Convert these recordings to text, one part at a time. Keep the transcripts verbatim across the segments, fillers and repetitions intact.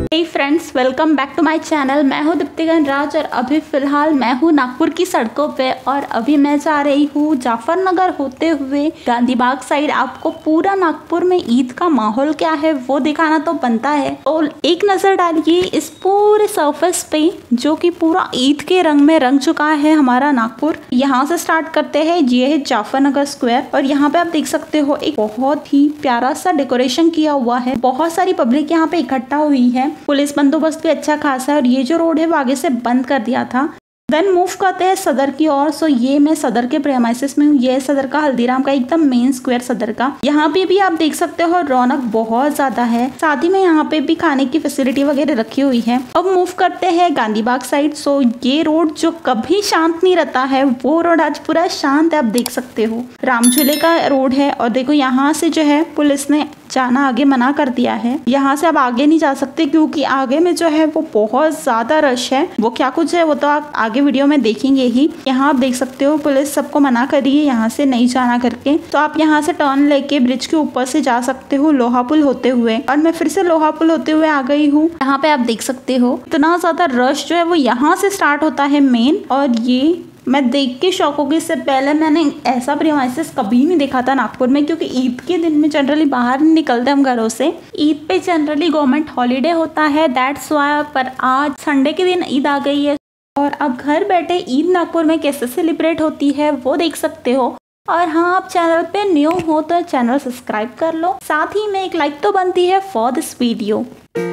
Hey friends, welcome back to my channel. मैं हूं दीप्ति गणराज और अभी फ़िलहाल मैं हूं नागपुर की सड़कों पे और अभी मैं जा रही हूं जाफरनगर होते हुए गांधी बाग साइड। आपको पूरा नागपुर में ईद का माहौल क्या है वो दिखाना तो बनता है। और एक नज़र डालिए इस पूरे सरफेस पे जो कि पूरा ईद के रंग में रंग चुका है हमारा नागपुर। यहाँ से स्टार्ट करते हैं, ये है जाफरनगर स्क्वायर और यहाँ पे आप देख सकते हो एक बहुत ही प्यारा सा डेकोरेशन किया हुआ है। बहुत सारी पब्लिक यहाँ पे इकट्ठा हुई है। पुलिस बंदोबस्त भी अच्छा खासा है और ये जो रोड है वो आगे से बंद कर दिया था। देन मूव करते हैं सदर की ओर। सो ये मैं सदर के प्रेमाइसिस में हूँ। ये सदर का हल्दीराम का एकदम मेन स्क्वायर सदर का। यहाँ पे भी आप देख सकते हो रौनक बहुत ज्यादा है। साथ ही में यहाँ पे भी खाने की फैसिलिटी वगैरह रखी हुई है। अब मूव करते हैं गांधी बाग साइड। सो ये रोड जो कभी शांत नहीं रहता है वो रोड आज पूरा शांत है। आप देख सकते हो राम झूले का रोड है और देखो यहाँ से जो है पुलिस ने जाना आगे मना कर दिया है। यहाँ से आप आगे नहीं जा सकते क्योंकि आगे में जो है वो बहुत ज्यादा रश है। वो क्या कुछ है वो तो आप आगे वीडियो में देखेंगे ही। यहाँ आप देख सकते हो पुलिस सबको मना कर रही है यहाँ से नहीं जाना करके। तो आप यहाँ से टर्न लेके ब्रिज के ऊपर से जा सकते हो लोहा पुल होते हुए। और मैं फिर से लोहा पुल होते हुए आ गई हूँ। यहाँ पे आप देख सकते हो इतना ज्यादा रश जो है वो यहाँ से स्टार्ट होता है मेन। और ये मैं देख के शौक हो गई। इससे पहले मैंने ऐसा प्रीमाइसेस कभी नहीं देखा था नागपुर में क्योंकि ईद के दिन में जनरली बाहर नहीं निकलते हम घरों से। ईद पे जनरली गवर्नमेंट हॉलीडे होता है, दैट्स वाई। पर आज संडे के दिन ईद आ गई है और अब घर बैठे ईद नागपुर में कैसे सेलिब्रेट होती है वो देख सकते हो। और हाँ, आप चैनल पे न्यू हो तो चैनल सब्सक्राइब कर लो। साथ ही में एक लाइक तो बनती है फॉर दिस वीडियो।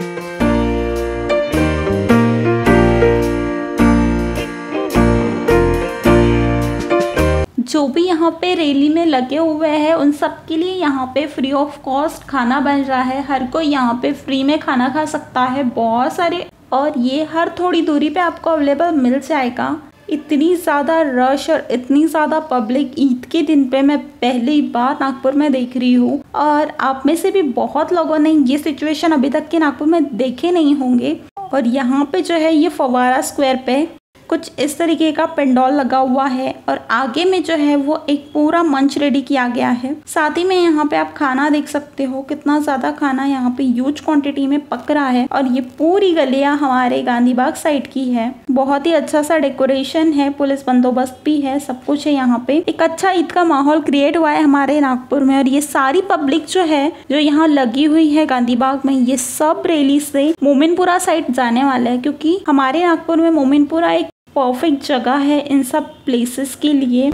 जो भी यहाँ पे रैली में लगे हुए हैं उन सब के लिए यहाँ पे फ्री ऑफ कॉस्ट खाना बन रहा है। हर कोई यहाँ पे फ्री में खाना खा सकता है बहुत सारे। और ये हर थोड़ी दूरी पे आपको अवेलेबल मिल जाएगा। इतनी ज़्यादा रश और इतनी ज़्यादा पब्लिक ईद के दिन पे मैं पहली बार नागपुर में देख रही हूँ। और आप में से भी बहुत लोगों ने ये सिचुएशन अभी तक के नागपुर में देखे नहीं होंगे। और यहाँ पे जो है ये फवारा स्क्वायर पे कुछ इस तरीके का पेंडॉल लगा हुआ है और आगे में जो है वो एक पूरा मंच रेडी किया गया है। साथ ही में यहाँ पे आप खाना देख सकते हो कितना ज्यादा खाना यहाँ पे ह्यूज क्वांटिटी में पक रहा है। और ये पूरी गलियां हमारे गांधी बाग साइड की है। बहुत ही अच्छा सा डेकोरेशन है, पुलिस बंदोबस्त भी है, सब कुछ है। यहाँ पे एक अच्छा ईद का माहौल क्रिएट हुआ है हमारे नागपुर में। और ये सारी पब्लिक जो है जो यहाँ लगी हुई है गांधी बाग में, ये सब रैली से मोमिनपुरा साइड जाने वाला है क्योंकि हमारे नागपुर में मोमिनपुरा एक परफेक्ट जगह है इन सब प्लेसेस के लिए।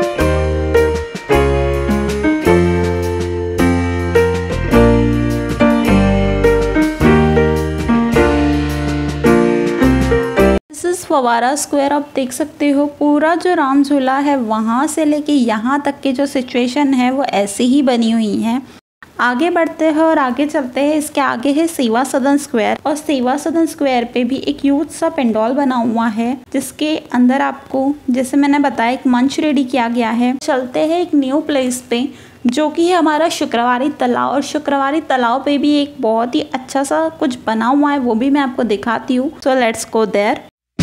This is Fawara square. आप देख सकते हो पूरा जो राम झूला है वहां से लेके यहाँ तक के जो सिचुएशन है वो ऐसे ही बनी हुई है। आगे बढ़ते हैं और आगे चलते हैं। इसके आगे है सेवा सदन स्क्वायर और सेवा सदन स्क्वायर पे भी एक यूथ सा पेंडॉल बना हुआ है जिसके अंदर आपको जैसे मैंने बताया एक मंच रेडी किया गया है। चलते हैं एक न्यू प्लेस पे जो कि है हमारा शुक्रवारी तालाब। और शुक्रवारी तालाब पे भी एक बहुत ही अच्छा सा कुछ बना हुआ है, वो भी मैं आपको दिखाती हूँ। So let's go there.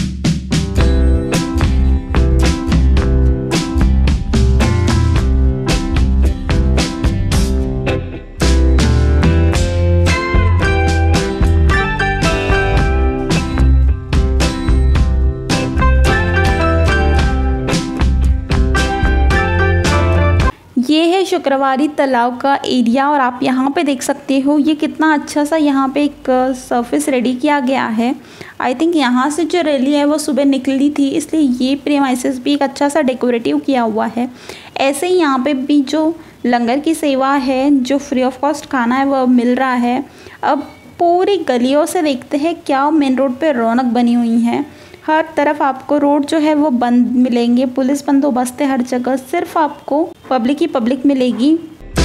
ये है शुक्रवारी तालाब का एरिया और आप यहाँ पे देख सकते हो ये कितना अच्छा सा यहाँ पे एक सरफेस रेडी किया गया है। आई थिंक यहाँ से जो रैली है वो सुबह निकली थी इसलिए ये प्रीमाइसेस भी एक अच्छा सा डेकोरेटिव किया हुआ है। ऐसे ही यहाँ पे भी जो लंगर की सेवा है, जो फ्री ऑफ कॉस्ट खाना है वो मिल रहा है। अब पूरी गलियों से देखते हैं क्या मेन रोड पे रौनक बनी हुई है। हर तरफ आपको रोड जो है वो बंद मिलेंगे, पुलिस बंदोबस्त है हर जगह, सिर्फ आपको पब्लिक ही पब्लिक मिलेगी।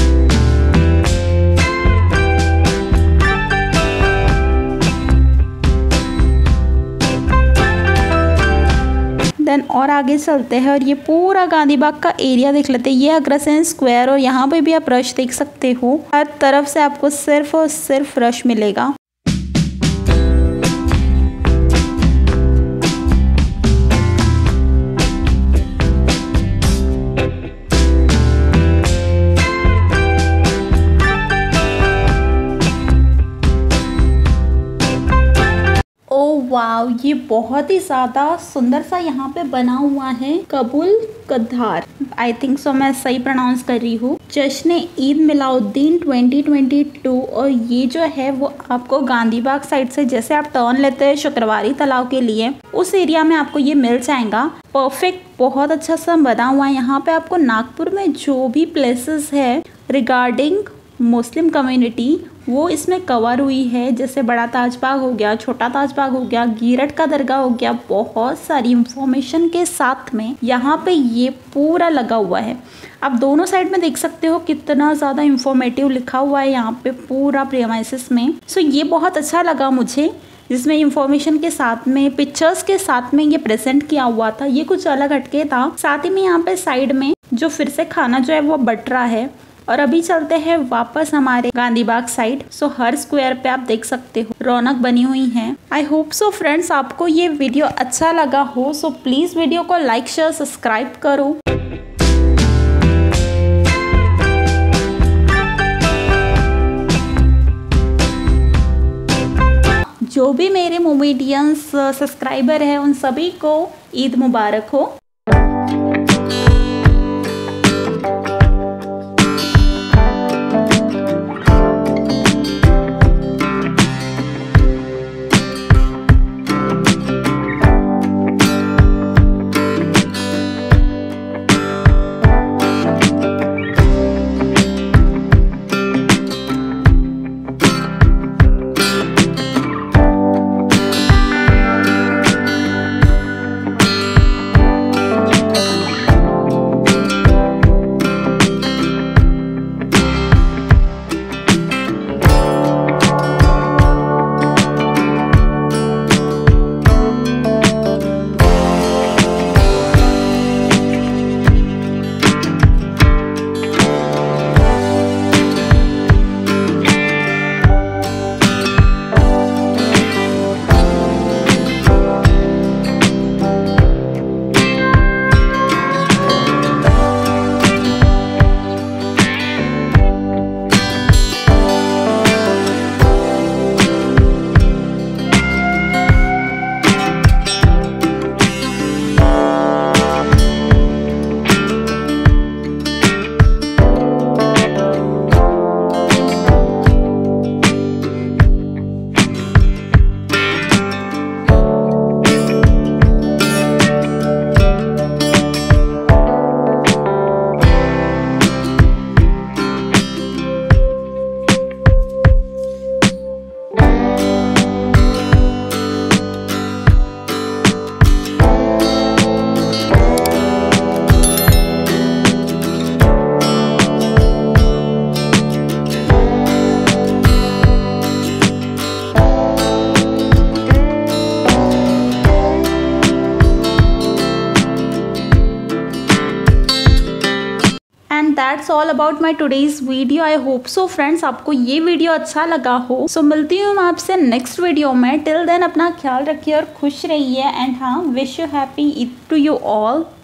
देन और आगे चलते हैं और ये पूरा गांधी बाग का एरिया देख लेते हैं। ये अग्रसेन स्क्वायर और यहाँ पे भी आप रश देख सकते हो। हर तरफ से आपको सिर्फ और सिर्फ रश मिलेगा। वाव, ये बहुत ही ज़्यादा सुंदर सा यहाँ पे बना हुआ है कबुल कद्दार, आई थिंक सो मैं सही प्रोनाउंस कर रही हूँ। जश्न ईद मिलाउद्दीन ट्वेंटी ट्वेंटी टू, और ये जो है वो आपको गांधी बाग साइड से जैसे आप टर्न लेते हैं शुक्रवारी तालाब के लिए, उस एरिया में आपको ये मिल जाएगा। परफेक्ट, बहुत अच्छा सा बना हुआ है। यहाँ पे आपको नागपुर में जो भी प्लेसेस है रिगार्डिंग मुस्लिम कम्युनिटी वो इसमें कवर हुई है, जैसे बड़ा ताजबाग हो गया, छोटा ताजबाग हो गया, गीरट का दरगाह हो गया, बहुत सारी इंफॉर्मेशन के साथ में यहाँ पे ये पूरा लगा हुआ है। आप दोनों साइड में देख सकते हो कितना ज़्यादा इंफॉर्मेटिव लिखा हुआ है यहाँ पे पूरा प्रीमाइसेस में। सो ये बहुत अच्छा लगा मुझे, जिसमें इंफॉर्मेशन के साथ में पिक्चर्स के साथ में ये प्रेजेंट किया हुआ था। ये कुछ अलग हटके था। साथ ही में यहाँ पे साइड में जो फिर से खाना जो है वो बट रहा है। और अभी चलते हैं वापस हमारे गांधी बाग साइड। सो हर स्क्वायर पे आप देख सकते हो रौनक बनी हुई है। आई होप सो फ्रेंड्स आपको ये वीडियो अच्छा लगा हो। सो प्लीज वीडियो को लाइक शेयर सब्सक्राइब करो। जो भी मेरे मोमेडियंस सब्सक्राइबर है उन सभी को ईद मुबारक हो। That's all about my today's video. I hope so friends आपको ये वीडियो अच्छा लगा हो। सो so, मिलती हूँ मैं आपसे नेक्स्ट वीडियो में। टिल देन अपना ख्याल रखिए और खुश रहिए। एंड हाँ, wish you happy Eid to you all.